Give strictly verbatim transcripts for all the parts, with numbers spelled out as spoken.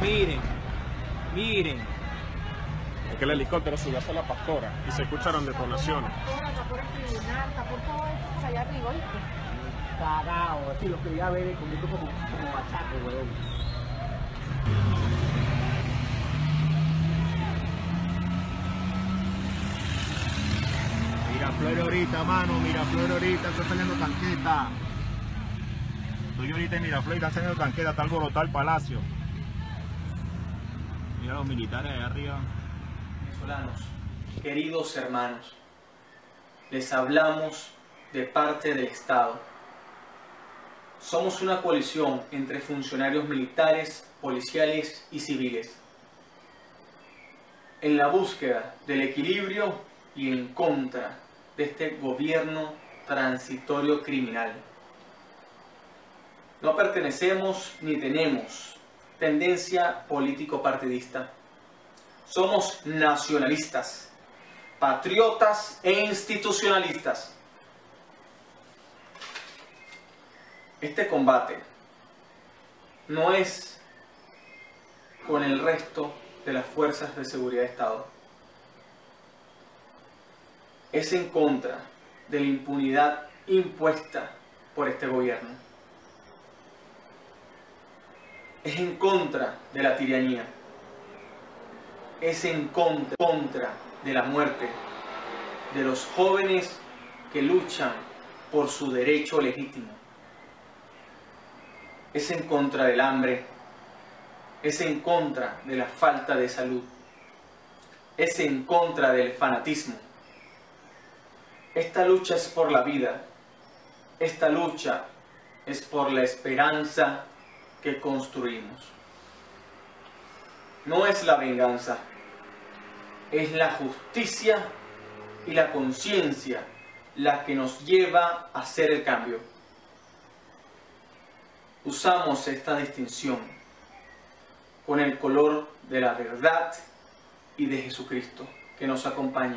Miren, miren. Es que el helicóptero subió hacia la Pastora y se escucharon detonaciones. Está por el tribunal, está por todo esto por allá arriba, ¿oíste? Cagao, así lo quería ver conmigo como, como bachaco, weón. Miraflores ahorita, mano, Miraflores ahorita, está saliendo tanqueta. Estoy ahorita en Miraflores, están saliendo tanqueta, está alborotado el palacio. Mira los militares allá arriba. Venezolanos, queridos hermanos, les hablamos de parte del Estado. Somos una coalición entre funcionarios militares, policiales y civiles, en la búsqueda del equilibrio y en contra de este gobierno transitorio criminal. No pertenecemos ni tenemos tendencia político-partidista. Somos nacionalistas, patriotas e institucionalistas. Este combate no es con el resto de las fuerzas de seguridad de Estado. Es en contra de la impunidad impuesta por este gobierno. Es en contra de la tiranía. Es en contra, contra de la muerte de los jóvenes que luchan por su derecho legítimo. Es en contra del hambre. Es en contra de la falta de salud. Es en contra del fanatismo. Esta lucha es por la vida. Esta lucha es por la esperanza que construimos. No es la venganza, es la justicia y la conciencia la que nos lleva a hacer el cambio. Usamos esta distinción con el color de la verdad y de Jesucristo que nos acompaña.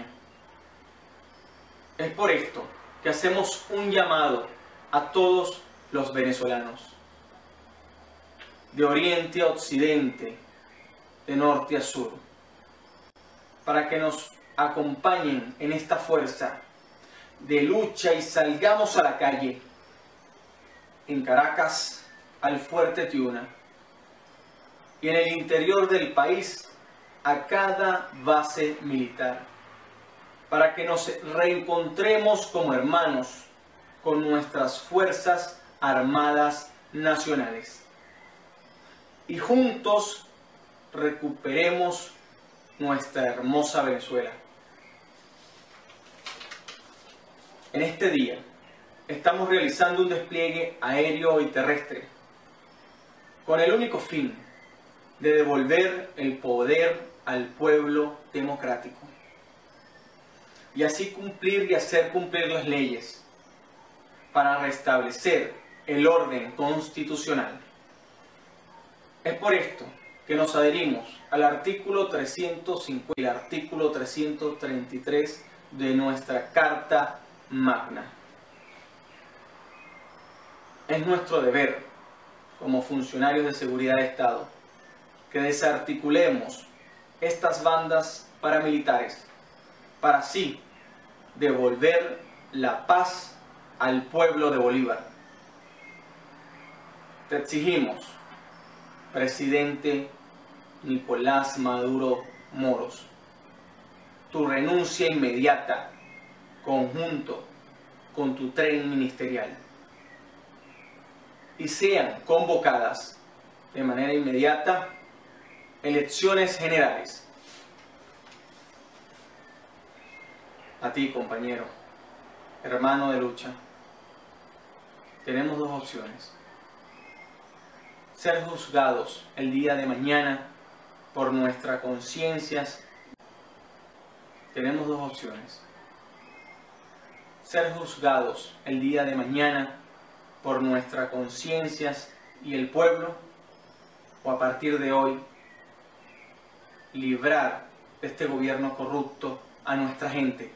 Es por esto que hacemos un llamado a todos los venezolanos, de oriente a occidente, de norte a sur, para que nos acompañen en esta fuerza de lucha y salgamos a la calle, en Caracas, al Fuerte Tiuna, y en el interior del país, a cada base militar, para que nos reencontremos como hermanos con nuestras fuerzas armadas nacionales y juntos recuperemos nuestra hermosa Venezuela. En este día estamos realizando un despliegue aéreo y terrestre con el único fin de devolver el poder al pueblo democrático y así cumplir y hacer cumplir las leyes para restablecer el orden constitucional. Es por esto que nos adherimos al artículo trescientos cincuenta y el artículo trescientos treinta y tres de nuestra Carta Magna. Es nuestro deber, como funcionarios de seguridad de Estado, que desarticulemos estas bandas paramilitares para así devolver la paz al pueblo de Bolívar. Te exigimos, presidente Nicolás Maduro Moros, tu renuncia inmediata, conjunto con tu tren ministerial, y sean convocadas de manera inmediata elecciones generales. A ti, compañero, hermano de lucha, tenemos dos opciones: ser juzgados el día de mañana por nuestras conciencias. Tenemos dos opciones: ser juzgados el día de mañana por nuestras conciencias y el pueblo, o a partir de hoy librar de este gobierno corrupto a nuestra gente.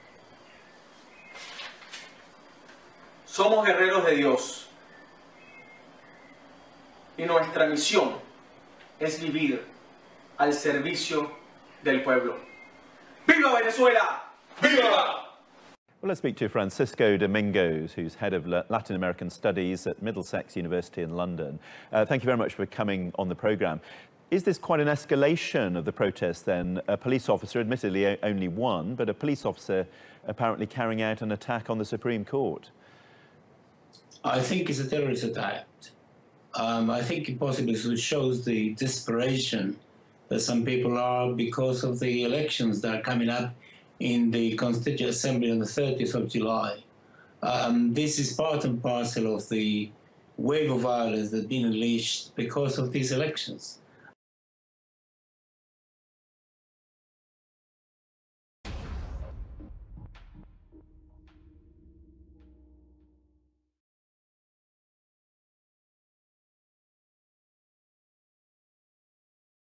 Somos guerreros de Dios y nuestra misión es vivir al servicio del pueblo. ¡Viva Venezuela! ¡Viva! Well, let's speak to Francisco Domingos, who's head of Latin American Studies at Middlesex University in London. Uh, thank you very much for coming on the programme. Is this quite an escalation of the protest then? A police officer, admittedly only one, but a police officer apparently carrying out an attack on the Supreme Court? I think it's a terrorist attack. Um, I think it possibly shows the desperation that some people are because of the elections that are coming up in the Constituent Assembly on the thirtieth of July. Um, this is part and parcel of the wave of violence that's been unleashed because of these elections.